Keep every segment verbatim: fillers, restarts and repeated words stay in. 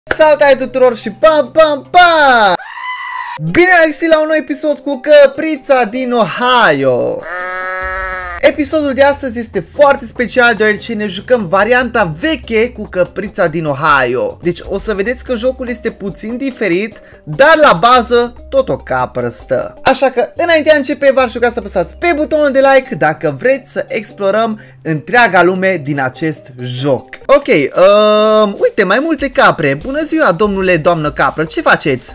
Salutare tuturor și pam pam pam! Bine ați găsit la un nou episod cu Căprița din Ohio! Episodul de astăzi este foarte special deoarece ne jucăm varianta veche cu Căprița din Ohio. Deci o să vedeți că jocul este puțin diferit, dar la bază tot o capră stă. Așa că înainte de a începe v-aș ruga să apăsați pe butonul de like dacă vreți să explorăm întreaga lume din acest joc. Ok, um, uite mai multe capre. Bună ziua domnule, doamnă capră, ce faceți?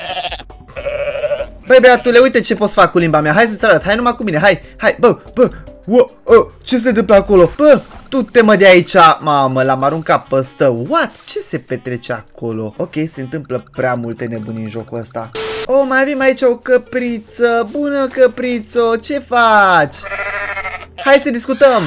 Băi băiatule, uite ce pot să fac cu limba mea, hai să-ți arăt, hai numai cu mine, hai, hai, bă, bă, wow, oh, ce se întâmplă acolo? Bă, tu te mă de aici, mamă, l-am aruncat pe stău, what? Ce se petrece acolo? Ok, se întâmplă prea multe nebunii în jocul ăsta. Oh, mai avem aici o căpriță, bună căprițo, ce faci? Hai să discutăm.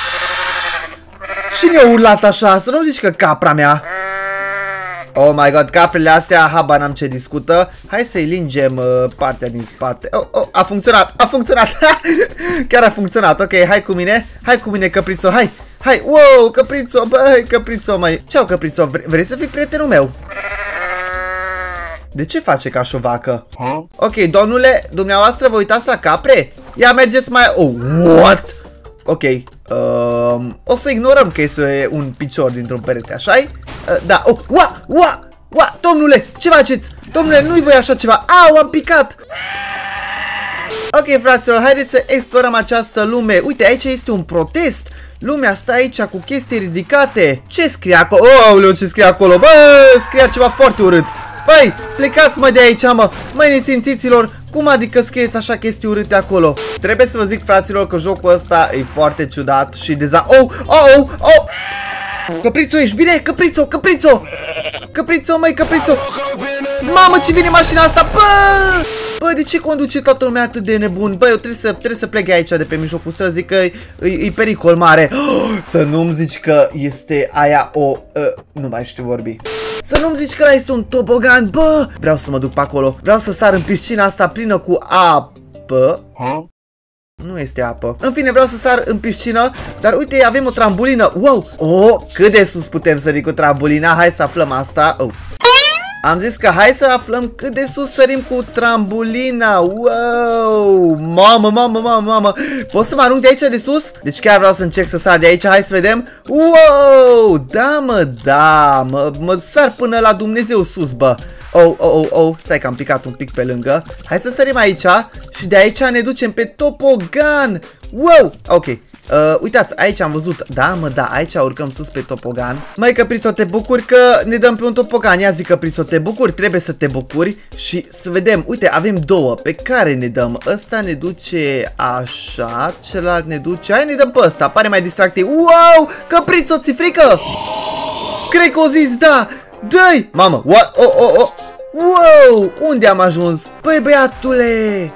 Cine a urlat așa? Să nu zici că capra mea. Oh my god, caprele astea, habar n-am ce discută. Hai să-i lingem uh, partea din spate. Oh, oh, a funcționat, a funcționat. Chiar a funcționat, ok, hai cu mine. Hai cu mine, căprițo, hai. Hai, wow, căprițo, băi, căprițo, mai. Ceau, căprițo, vre vrei să fii prietenul meu? De ce face ca și o vacă? Huh? Ok, domnule, dumneavoastră vă uitați la capre? Ia mergeți mai... Oh, what? Ok, um, o să ignorăm că este un picior dintr-un perete, așa-i? Uh, da, oh, ua, ua, ua, domnule, ce faceți? Domnule, nu-i voi așa ceva, au, am picat! Ok, fraților, haideți să explorăm această lume. Uite, aici este un protest. Lumea stă aici cu chestii ridicate. Ce scrie acolo? Oh, ce scrie acolo? Bă, scrie ceva foarte urât. Băi, plecați mă de aici, mă. Măi, nesimțiților, cum adică scrieți așa chestii urâte acolo? Trebuie să vă zic, fraților, că jocul ăsta e foarte ciudat și deza... Oh, oh, oh, oh! Căprițo, ești bine? Căprițo, Căprițo! Căprițo, măi, Căprițo! Mamă, ce vine mașina asta? Bă! Bă, de ce conduce toată lumea atât de nebun? Bă, eu trebuie să, trebuie să plec aici de pe mijlocul străzii, că e, e pericol mare. Oh, să nu-mi zici că este aia o... Uh, nu mai știu vorbi. Să nu-mi zici că ăla este un tobogan, bă! Vreau să mă duc pe acolo. Vreau să sar în piscina asta plină cu apă. Huh? Nu este apă. În fine, vreau să sar în piscină. Dar uite, avem o trambulină. Wow! Oh, cât de sus putem sări cu trambolina? Hai să aflăm asta. Oh. Am zis că hai să aflăm cât de sus sărim cu trambolina. Wow! Mamă, mamă, mamă, mamă. Pot să mă arunc de aici de sus? Deci chiar vreau să încerc să sar de aici. Hai să vedem. Wow! Da, mă, da. Mă, mă sar până la Dumnezeu sus, bă. Oh, oh, oh, oh, stai că am picat un pic pe lângă. Hai să sărim aici și de aici ne ducem pe topogan. Wow, ok, uh, uitați, aici am văzut. Da, mă, da, aici urcăm sus pe topogan. Măi, Căprițo, te bucuri că ne dăm pe un topogan? Ia zi, Căprițo, te bucuri? Trebuie să te bucuri. Și să vedem, uite, avem două. Pe care ne dăm? Ăsta ne duce așa, celălalt ne duce. Hai, ne dăm pe ăsta, pare mai distractiv. Wow, Căprițo, ți-i frică? Cred că o zis, da. Dă-i! Mamă, what? Oh, oh, oh. Wow, unde am ajuns? Băi, băiatule!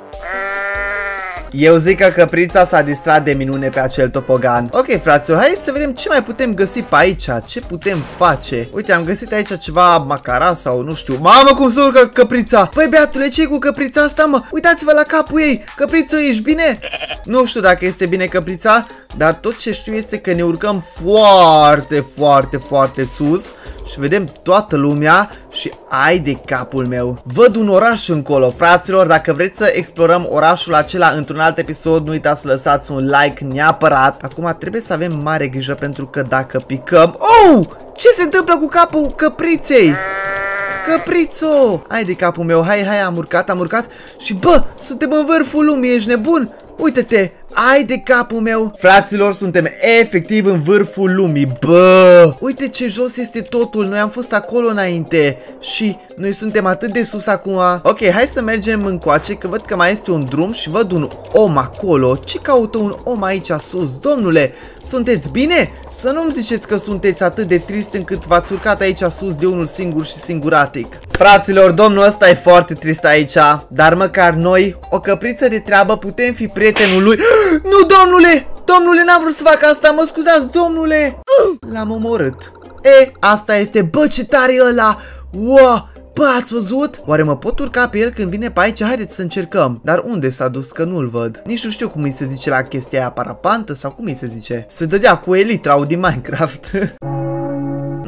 Eu zic că Căprița s-a distrat de minune pe acel topogan. Ok, fraților, hai să vedem ce mai putem găsi pe aici. Ce putem face? Uite, am găsit aici ceva macara sau nu știu. Mamă, cum se urcă Căprița! Băi, băiatule, ce-i cu Căprița asta, mă? Uitați-vă la capul ei! Căprițo, ești bine? Nu știu dacă este bine, Căprița, dar tot ce știu este că ne urcăm foarte, foarte, foarte sus și vedem toată lumea și ai de capul meu. Văd un oraș încolo, fraților, dacă vreți să explorăm orașul acela într-un alt episod, nu uitați să lăsați un like neapărat. Acum trebuie să avem mare grijă pentru că dacă picăm... Oh! Ce se întâmplă cu capul Căpriței? Căprițo! Hai de capul meu, hai, hai, am urcat, am urcat și bă, suntem în vârful lumii, ești nebun? Uite-te! Ai de capul meu! Fraților, suntem efectiv în vârful lumii. Bă! Uite ce jos este totul. Noi am fost acolo înainte și noi suntem atât de sus acum. Ok, hai să mergem încoace, că văd că mai este un drum și văd un om acolo. Ce caută un om aici sus? Domnule, sunteți bine? Să nu-mi ziceți că sunteți atât de trist încât v-ați urcat aici sus de unul singur și singuratic. Fraților, domnul ăsta e foarte trist aici, dar măcar noi, o căpriță de treabă, putem fi prietenul lui. Nu, domnule! Domnule, n-am vrut să fac asta, mă scuzați, domnule! L-am omorât. E, asta este, bă, ce tare e ăla! Wow! Bă, ați văzut? Oare mă pot urca pe el când vine pe aici? Haideți să încercăm. Dar unde s-a dus? Că nu-l văd. Nici nu știu cum îi se zice la chestia aia, parapantă sau cum îi se zice? Se dădea cu elitrau din Minecraft. Nu,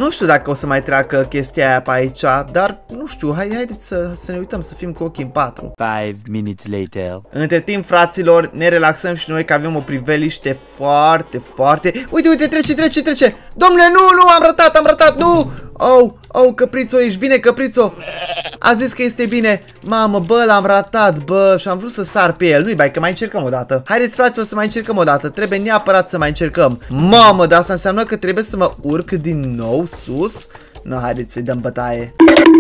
Nu știu dacă o să mai treacă chestia aia pe aici, dar nu știu, hai, haideți să, să ne uităm, să fim cu ochii în patru. Five minutes later. Între timp, fraților, ne relaxăm și noi că avem o priveliște foarte, foarte... Uite, uite, trece, trece, trece! Domnule, nu, nu, am rătat, am rătat, nu! Oh, oh, Căprițo, ești bine, Căprițo? A zis că este bine. Mamă, bă, l-am ratat, bă, și am vrut să sar pe el. Nu-i bai, că mai încercăm o dată. Haideți, fraților, să mai încercăm o dată. Trebuie neapărat să mai încercăm. Mamă, dar asta înseamnă că trebuie să mă urc din nou sus? Nu, haideți să-i dăm bătaie.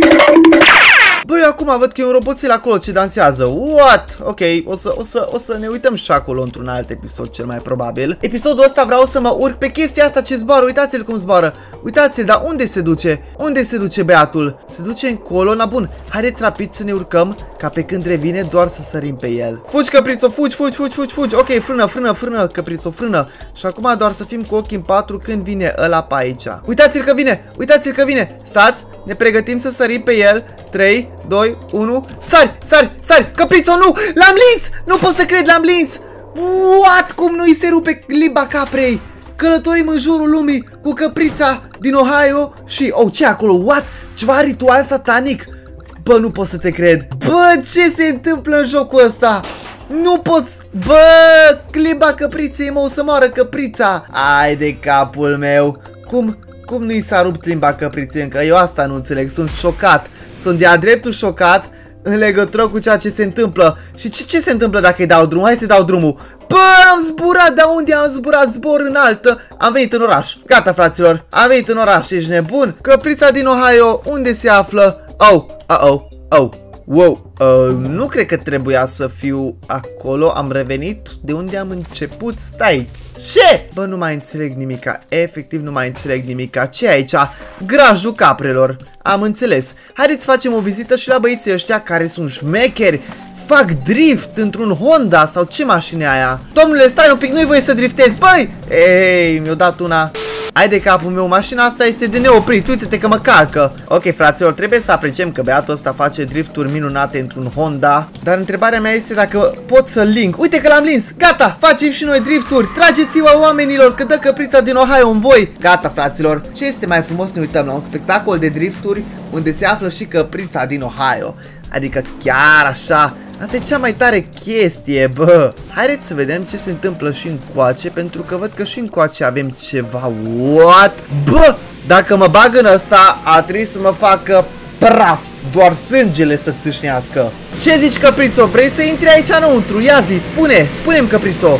Băi, acum văd că e un roboțel acolo ce dansează. What? Ok, o să, o să, o să ne uităm și acolo într-un alt episod, cel mai probabil. Episodul ăsta vreau să mă urc pe chestia asta ce zboară. Uitați-l cum zboară. Uitați-l, dar unde se duce? Unde se duce băiatul? Se duce încolo? Na bun, haideți rapid să ne urcăm, ca pe când revine doar să sărim pe el. Fugi, Căprițo, fugi, fugi, fugi, fugi, fugi. Ok, frână, frână, frână, Căprițo, frână. Și acum doar să fim cu ochii în patru când vine ăla pe aici. Uitați-l că vine, uitați-l că vine. Stați, ne pregătim să sărim pe el. trei, doi, unu, sari, sari, sari, Căprițo, nu, l-am lins, nu pot să cred, l-am lins. What? Cum nu-i se rupe limba caprei? Călătorim în jurul lumii cu Căprița din Ohio și, oh, ce acolo, what? Ceva ritual satanic? Bă, nu pot să te cred. Bă, ce se întâmplă în jocul ăsta? Nu pot, bă, limba Căpriței, mă, o să moară Căprița. Ai de capul meu. Cum? Cum nu i s-a rupt limba Căpriței încă? Eu asta nu înțeleg, sunt șocat. Sunt de-a dreptul șocat în legătură cu ceea ce se întâmplă. Și ce, ce se întâmplă dacă îi dau drumul? Hai să dau drumul. Bă, am zburat, de unde am zburat? Zbor înaltă. Am venit în oraș. Gata, fraților, am venit în oraș, ești nebun? Căprița din Ohio, unde se află? Oh, uh-oh, oh, wow. Uh, nu cred că trebuia să fiu acolo. Am revenit de unde am început. Stai, ce? Bă, nu mai înțeleg nimica. Efectiv nu mai înțeleg nimica. Ce e aici? Grajul caprelor. Am înțeles. Haideți să facem o vizită și la băieții ăștia care sunt șmecheri. Fac drift într-un Honda sau ce mașină e aia? Domnule, stai un pic, nu-i voie să driftezi. Băi! Ei, mi-a dat una. Hai de capul meu, mașina asta este de neoprit, uite-te că mă calcă. Ok, fraților, trebuie să apreciem că băiatul ăsta face drifturi minunate într-un Honda. Dar întrebarea mea este dacă pot să link. Uite că l-am lins, gata, facem și noi drifturi. Trageți-vă oamenilor că dă Căprița din Ohio în voi. Gata, fraților, ce este mai frumos să ne uităm la un spectacol de drifturi unde se află și Căprița din Ohio. Adică chiar așa. Asta e cea mai tare chestie, bă. Haideți să vedem ce se întâmplă și încoace, pentru că văd că și încoace avem ceva. What? Bă, dacă mă bag în ăsta, a trebuit să mă facă praf. Doar sângele să țâșnească. Ce zici, Căprițo? Vrei să intri aici înăuntru? Ia zi, spune, spune-mi, Căprițo.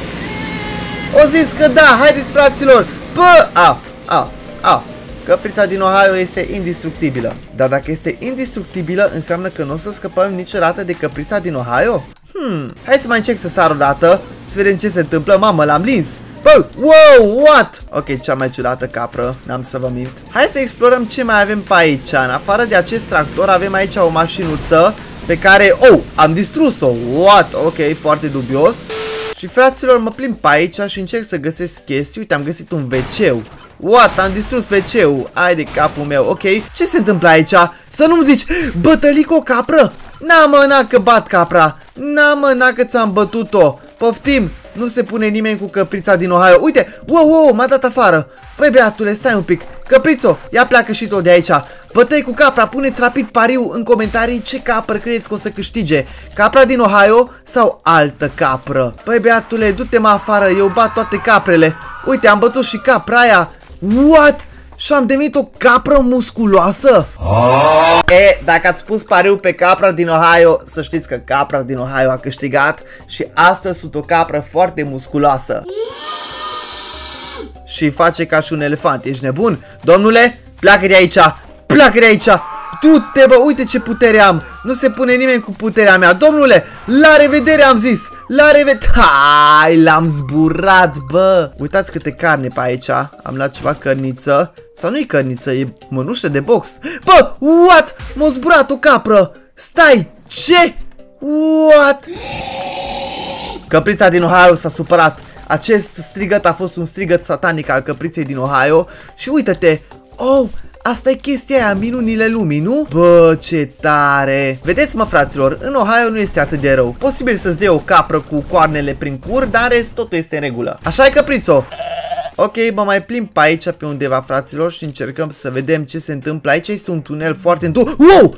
O zis că da, haideți, fraților. Bă, a, a, a. Căprița din Ohio este indestructibilă. Dar dacă este indestructibilă, înseamnă că nu o să scăpăm niciodată de Căprița din Ohio? Hmm, hai să mai încerc să sar o dată, să vedem ce se întâmplă. Mamă, l-am lins. Bă, wow, what? Ok, cea mai ciudată capră, n-am să vă mint. Hai să explorăm ce mai avem pe aici. În afară de acest tractor, avem aici o mașinuță pe care, oh, am distrus-o. What? Ok, foarte dubios. Și fraților, mă plimb pe aici și încerc să găsesc chestii. Uite, am găsit un ve ce-ul. What? Am distrus ve ce-ul. Ai de capul meu. Ok. Ce se întâmplă aici? Să nu-mi zici, bătălic o capră? N-a mă, n-a că bat capra. N-a mă, n-a că ți-am bătut-o. Poftim. Nu se pune nimeni cu Căprița din Ohio. Uite, wow, wow, m-a dat afară. Păi, beatule, stai un pic. Căprițo, ia pleacă și tu de aici. Bătăi cu capra, puneți rapid pariu în comentarii ce capră credeți că o să câștige. Capra din Ohio sau altă capră? Păi, beatule, du-te mă afară, eu bat toate caprele. Uite, am bătut și capra aia. What? Și am devenit o capră musculoasă? Oh. E, dacă ați pus pariu pe capra din Ohio, să știți că capra din Ohio a câștigat și astăzi sunt o capră foarte musculoasă. Și face ca și un elefant, ești nebun? Domnule, pleacă de aici, pleacă de aici. Du-te, bă, uite ce putere am. Nu se pune nimeni cu puterea mea. Domnule, la revedere am zis. La revedere. Hai, l-am zburat, bă. Uitați câte carne pe aici. Am luat ceva cărniță. Sau nu-i cărniță, e mănușă de box. Bă, what? M-a zburat o capră. Stai, ce? What? Căprița din Ohio s-a supărat. Acest strigăt a fost un strigăt satanic al Căpriței din Ohio. Și uite-te. Oh, asta e chestia aia, minunile lumii, nu? Bă, ce tare! Vedeți, mă, fraților, în Ohio nu este atât de rău. Posibil să-ți dea o capră cu coarnele prin cur, dar în rest totul este în regulă. Așa e, Căprițo? Ok, mă mai plimb pe aici pe undeva, fraților, și încercăm să vedem ce se întâmplă. Aici este un tunel foarte întunecat. Wow!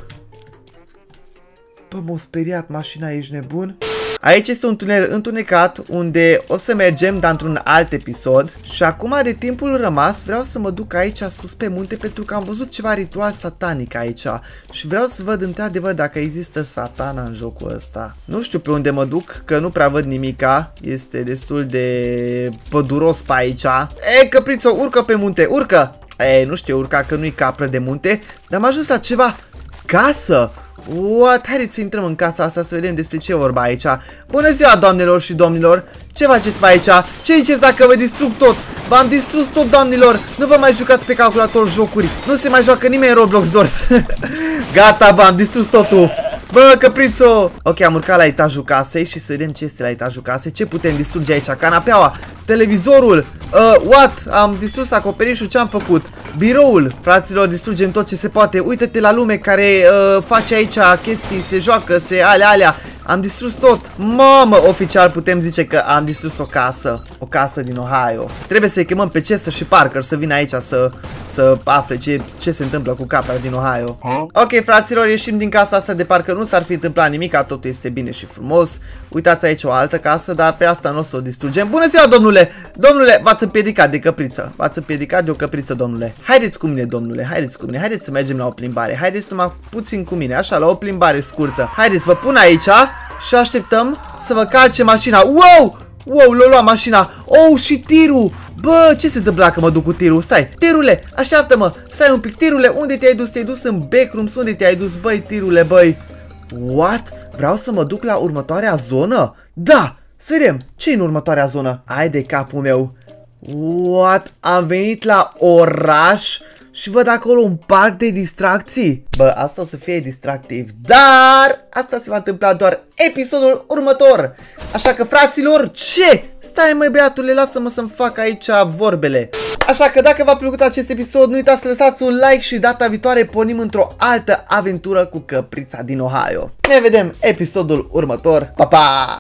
Bă, m-a speriat mașina, ești nebun? Aici este un tunel întunecat unde o să mergem, dar într-un alt episod. Și acum, de timpul rămas, vreau să mă duc aici sus pe munte pentru că am văzut ceva ritual satanic aici. Și vreau să văd într-adevăr dacă există satana în jocul ăsta. Nu știu pe unde mă duc, că nu prea văd nimica. Este destul de păduros pe aici. Ei, căprițo, urcă pe munte, urcă! Ei, nu știu urca că nu-i capră de munte, dar am ajuns la ceva. Casă! What? Haideți să intrăm în casa asta să vedem despre ce vorba aici. Bună ziua, doamnelor și domnilor! Ce faceți pe aici? Ce ziceți dacă vă distrug tot? V-am distrus tot, doamnelor! Nu vă mai jucați pe calculator jocuri. Nu se mai joacă nimeni în Roblox Doors. Gata, v-am distrus totul. Bă, căprițo! Ok, am urcat la etajul casei și să vedem ce este la etajul casei. Ce putem distruge aici? Canapeaua, televizorul. Uh, what? Am distrus acoperișul, ce am făcut? Biroul, fraților, distrugem tot ce se poate. Uită-te la lume care uh, face aici chestii, se joacă, se alea, alea. Am distrus tot. Mamă, oficial putem zice că am distrus o casă. O casă din Ohio. Trebuie să-i chemăm pe Chester și Parker să vină aici să, să afle ce, ce se întâmplă cu capra din Ohio. Huh? Ok, fraților, ieșim din casa asta de parcă nu s-ar fi întâmplat nimic, totul este bine și frumos. Uitați aici o altă casă, dar pe asta nu o să o distrugem. Bună ziua, domnule! Domnule, v-ați împiedicat de căpriță. V-ați împiedicat de o căpriță, domnule. Haideți cu mine, domnule, haideți cu mine. Haideți să mergem la o plimbare. Haideți numai puțin cu mine, așa, la o plimbare scurtă. Haideți, vă pun aici și așteptăm să vă calce mașina. Wow! Wow, l-a luat mașina. Oh, și tirul. Bă, ce se întâmplă dacă mă duc cu tirul? Stai, tirule, așteaptă-mă. Stai un pic, tirule, unde te-ai dus? Te-ai dus în backrooms? Unde te-ai dus? Băi, tirule, băi. What? Vreau să mă duc la următoarea zonă? Da! Să vedem, ce-i în următoarea zonă? Hai de capul meu. What? Am venit la oraș și văd acolo un parc de distracții. Bă, asta o să fie distractiv, dar asta se va întâmpla doar episodul următor. Așa că, fraților, ce? Stai, măi, băiatule, lasă-mă să-mi fac aici vorbele. Așa că dacă v-a plăcut acest episod, nu uitați să lăsați un like și data viitoare pornim într-o altă aventură cu căprița din Ohio. Ne vedem episodul următor. Pa, pa!